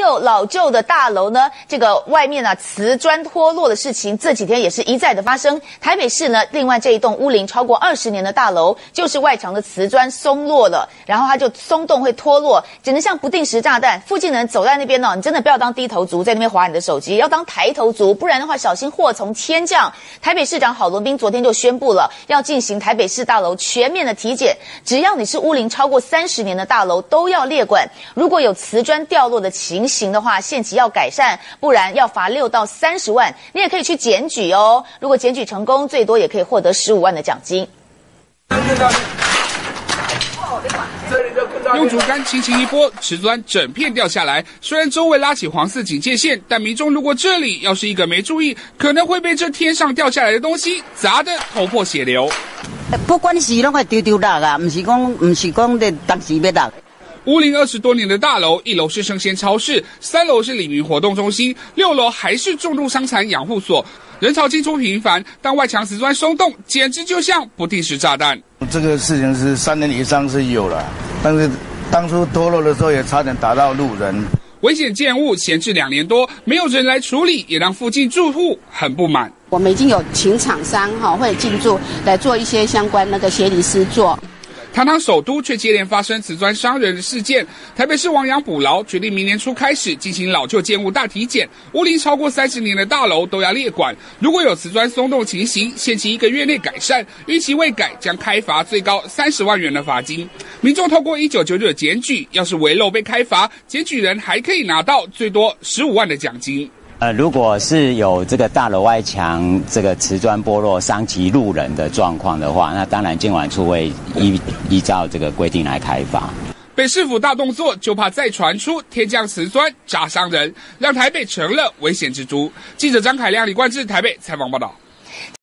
有老旧的大楼呢，这个外面啊瓷砖脱落的事情，这几天也是一再的发生。台北市呢，另外这一栋屋龄超过20年的大楼，就是外墙的瓷砖松落了，然后它就松动会脱落，简直像不定时炸弹。附近人走在那边呢，你真的不要当低头族，在那边滑你的手机，要当抬头族，不然的话小心祸从天降。台北市长郝龙斌昨天就宣布了，要进行台北市大楼全面的体检，只要你是屋龄超过30年的大楼，都要列管。如果有瓷砖掉落的情形的话，限期要改善，不然要罚6到30万。你也可以去检举哦，如果检举成功，最多也可以获得15万的奖金。 用竹竿轻轻一拨，瓷砖整片掉下来。虽然周围拉起黄色警戒线，但民众路过这里，要是一个没注意，可能会被这天上掉下来的东西砸得头破血流。 不管是拢会丢落啊，不是讲的当时要落。 屋龄20多年的大楼，1楼是生鲜超市，3楼是里民活动中心，6楼还是重度伤残养护所，人潮进出频繁。但外墙瓷砖松动，简直就像不定时炸弹。 这个事情是3年以上是有了，但是当初脱落的时候也差点打到路人。 危险建物闲置2年多，没有人来处理，也让附近住户很不满。 我们已经有请厂商会进驻来做一些相关协理施作。 堂首都却接连发生瓷砖伤人的事件。台北市亡羊补牢，决定明年初开始进行老旧建物大体检，屋龄超过30年的大楼都要列管。如果有瓷砖松动情形，限期1个月内改善，逾期未改将开罚最高30万元的罚金。民众透过1999检举，要是违漏被开罚，检举人还可以拿到最多15万的奖金。 如果是有这个大楼外墙这个瓷砖剥落伤及路人的状况的话，那当然监管处会依照这个规定来开罚。 北市府大动作，就怕再传出天降瓷砖砸伤人，让台北成了危险之都。记者张凯亮、李冠志台北采访报道。